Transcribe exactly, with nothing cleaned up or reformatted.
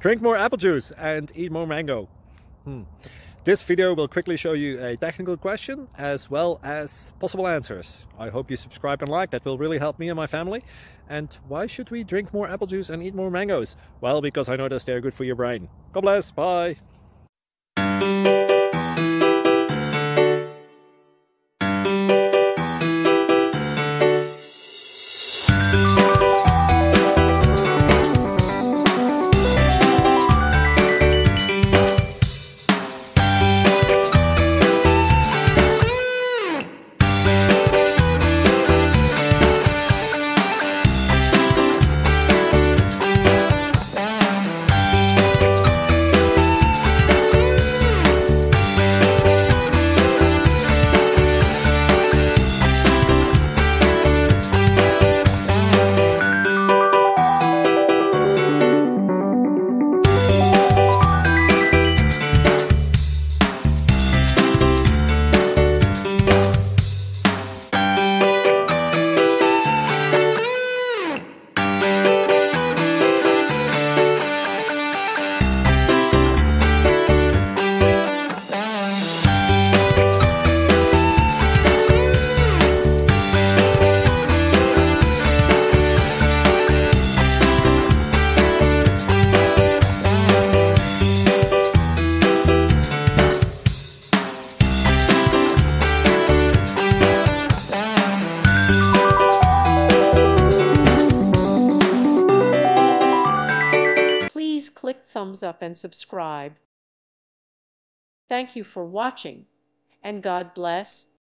Drink more apple juice and eat more mango. Hmm. This video will quickly show you a technical question as well as possible answers. I hope you subscribe and like, that will really help me and my family. And why should we drink more apple juice and eat more mangoes? Well, because I noticed they're good for your brain. God bless, bye! Please click thumbs up and subscribe. Thank you for watching, and God bless.